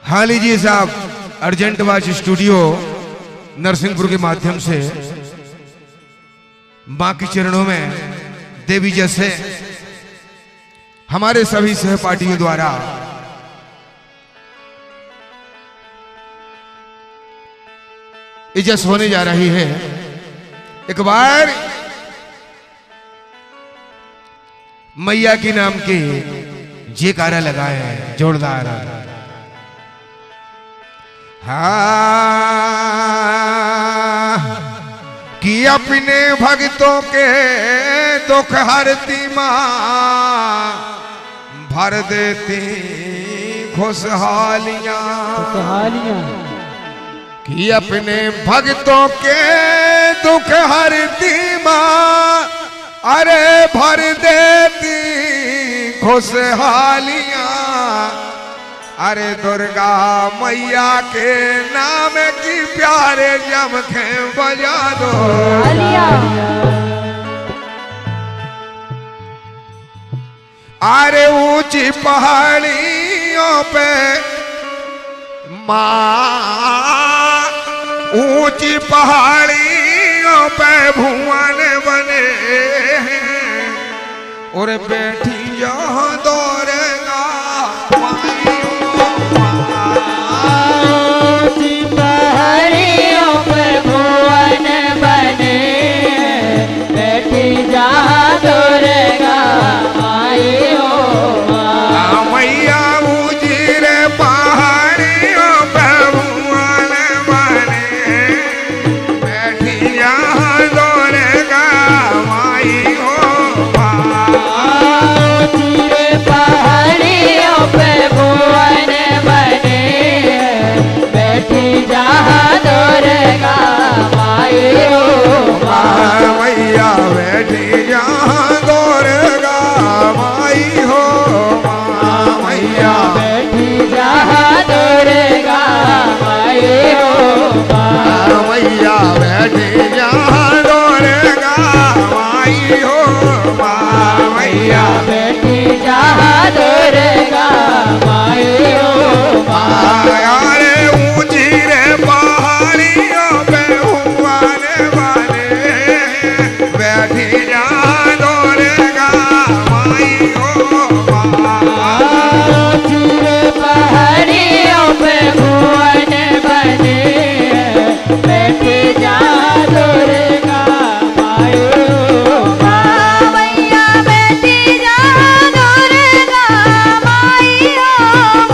हाँ लीजिए साहब, अर्जेंट वाच स्टूडियो नरसिंहपुर के माध्यम से मां के चरणों में देवी जैसे हमारे सभी सहपाठियों द्वारा इज्जत होने जा रही है। एक बार मैया की नाम के जयकारा लगाए हैं जोरदार। कि अपने भक्तों के दुख हरती माँ भर देती खुशहालियां। कि अपने भक्तों के दुख हरती माँ अरे भर देती खुशहालियां। अरे दुर्गा मैया के नाम की प्यारे जमखे बजा दो। अरे ऊंची पहाड़ियों पे माँ, ऊंची पहाड़ियों पे भुवन बने और बैठी जहाँ दौड़ेगा पहाड़ियों पे भुवन बने बैठी जहाँ दौड़ेगा माई हो मैया। ऊंची रे पहाड़ियों पे भुवन बने बैठी जहाँ दौड़ेगा माई हो। ऊंची रे पहाड़ियों पे भुवन बने बैठी जहाँ दौड़ेगा माई हो मैया बैठी जहाँ दौड़ेगा माई हो। मैया बैठी जहाँ दौड़ेगा माई हो मैया बैठी जहाँ दौड़ेगा माई हो। मैया बैठी जहाँ दौड़ेगा माई हो अरे ऊंची रे पहाड़ियों पे भुवन बने बैठी जहाँ दौड़ेगा माई हो। ऊंची रे पहाड़ियों पे भुवन बने बैठी जहाँ दौड़ेगा माई हो मैया बैठी जहाँ दौड़ेगा माई हो।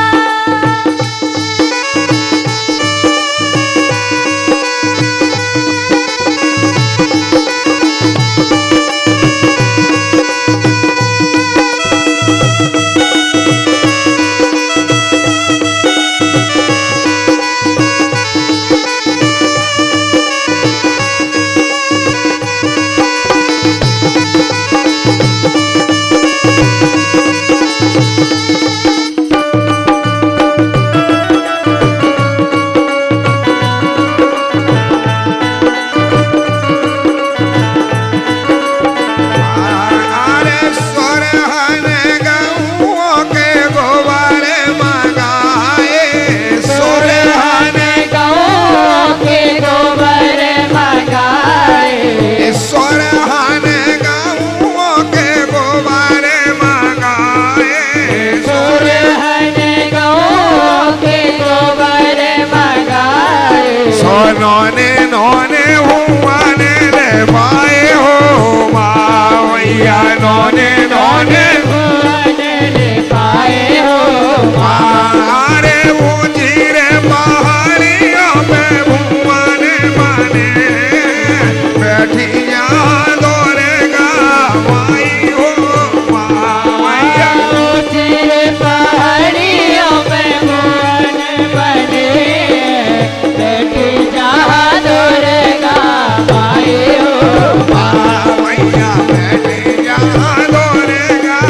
नौने नौने हुआने रे पाए हो मैया। नौने नौने हुआने रे पाए हो अरे ऊंची रे पहाड़ियों पे भुवन बने बैठी जहाँ दौड़ेगा माई हो। मैया ऊंची रे पहाड़ियों पे भुवन बने बैठी जहाँ दौड़ेगा माई हो मैया बैठी जहाँ दौड़ेगा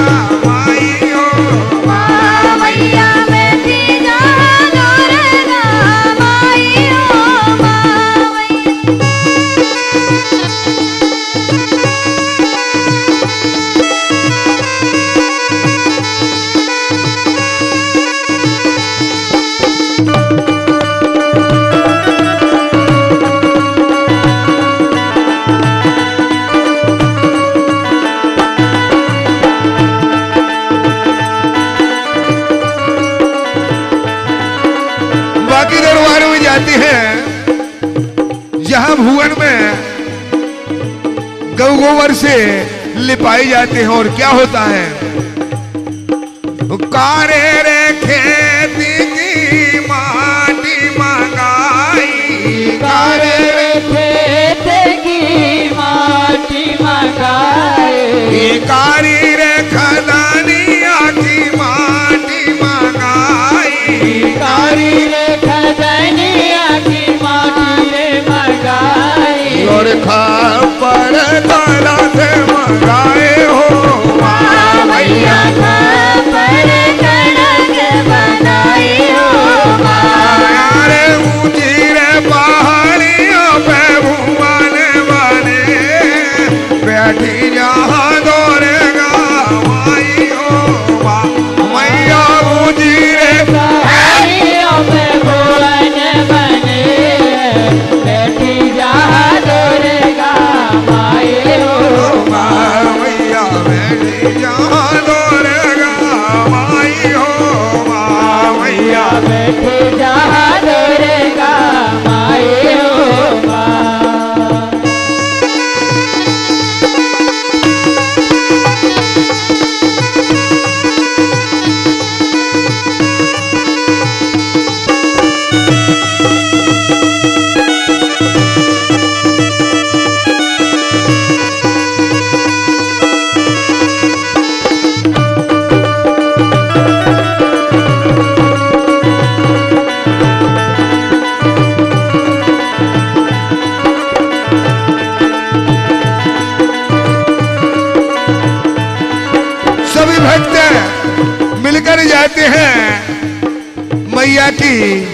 जाती है जहां भुवन में गौ गोबर से लिपाई जाते हैं। और क्या होता है, कारे रे खेती की माटी मंगाई, कारे रे खेत की माटी मंगाए, कारी रे खदानिया की माटी मंगाई, कारी रे खदनिया की माटी रे मंगाए, और खापर काला से मंगाए हो मैया पर कड़क बनाई हो रे ऊंची रे पहाड़ियों पे भुवन बने, बैठी जहाँ दौड़ेगा माई हो मैया ऊंची रे पहाड़ियों पे भुवन बने, बैठी जहाँ दुर्गा माई हो मैया, बैठी जहाँ दौड़ेगा माई हो मैया, बैठी जहाँ दुर्गा माई हो सभी भक्त मिलकर जाते हैं मैया की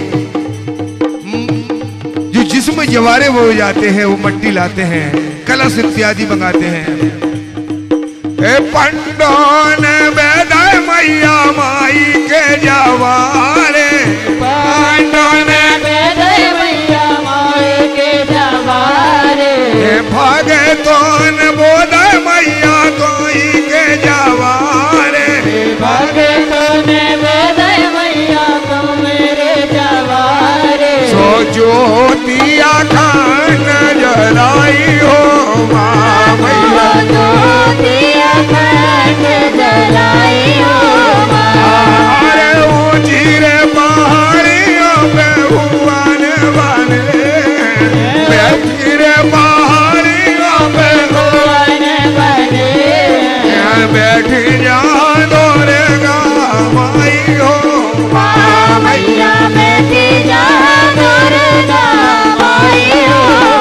जो जिस्म जवारे वो जाते हैं, वो मट्टी लाते हैं, कलश इत्यादि मंगाते हैं। ए पंडोन बेदाय मैया माई के जवारे, पंडोन बेदय मैया माई के जवारे, भगतोन बोधय मैया तोई के जवारे, भगतोन बेदय मैया तो मेरे जवारे, सो ज्योतिया खान जलाई हो मैया, ज्योतिया खंड जलाई हो अरे ऊंची रे पहाड़ियों पे भुवन बने, बैठी रे पहाड़ियों पे भुवन बने, बैठी जहाँ दौड़ेगा माई हो मैया बैठी जहाँ दुर्गा माई हो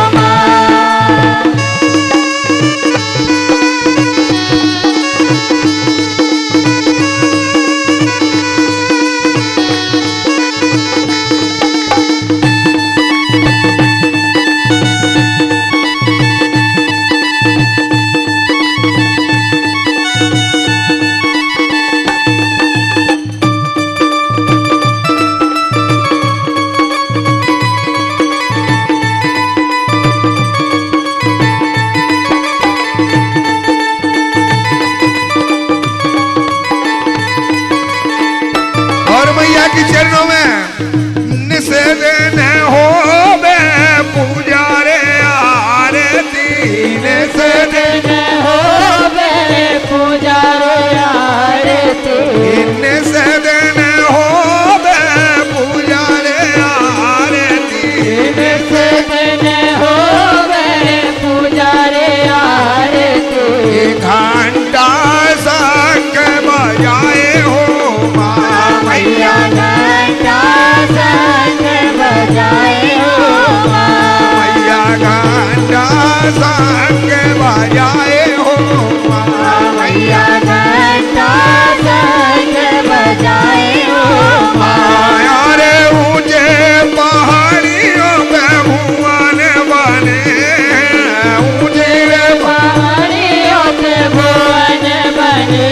और मैया के चरणों में निषेधन हो बे पूजा रे आरती, निषेधन हो बे पूजा रे आरती, निषेधन हो बे पूजा रे आरती, निषेधन हो बे पूजा रे आरती, घंटा संग बजाए हो मैया घंटा संग बजाए हो मैया, घंटा संग बजाए हो मैया घंटा संग बजाए हो माया रे ऊंचे पहाड़ियों पे भुवन बने, ऊंचे रे पहाड़ियों पे भुवन बने,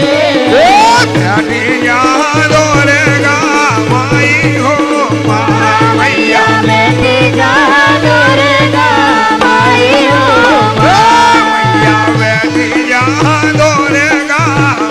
यहाँ दौड़ेगा माई हो मैया, बैठी जहाँ दुर्गा माई हो मैया बैठी यहाँ दौड़ेगा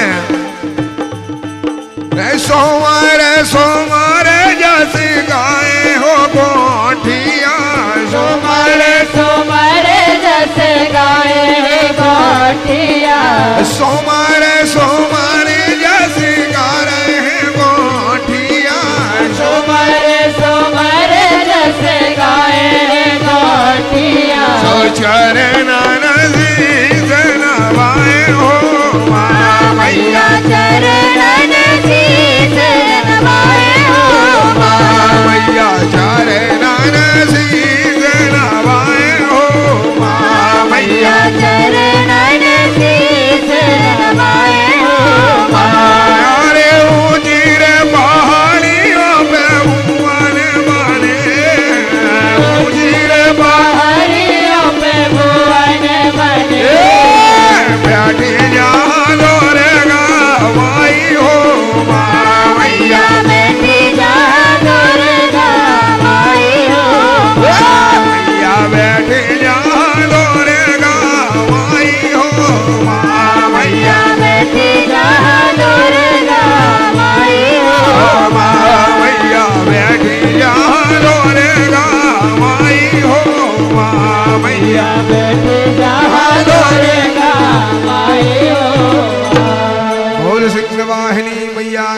सोमारे सोमारे जैसी गाय हो गोठिया सोमारे सोमारे जैसे गाए गोठिया सोमारे सोमारे जैसी गा रहे हैं गोठिया सोमारे सोमारे जैसे गाए गोठिया सो चरण नजीक नवाए हो माँ मैया चरण शीस नवाए हो माँ मैया चरण नजीक नवाए हो माँ मैया चरण शीस नवाए हो मारे ऊंची रे पहाड़ियों पे भुवन बने ऊंची रे पहाड़ियों पे भुवन बने बैठी जा दोरेगा माई हो माँ मैया बैठी जा दुर्गा माई हो मैया बैठी जा दोरेगा माई हो माँ मैया बैठी जा दुर्गा माई हो माँ मैया बैठी जा दोरेगा माई हो माँ मैया बैठी जा दुर्गा माई हो बोल सिंह वाहिनी मैया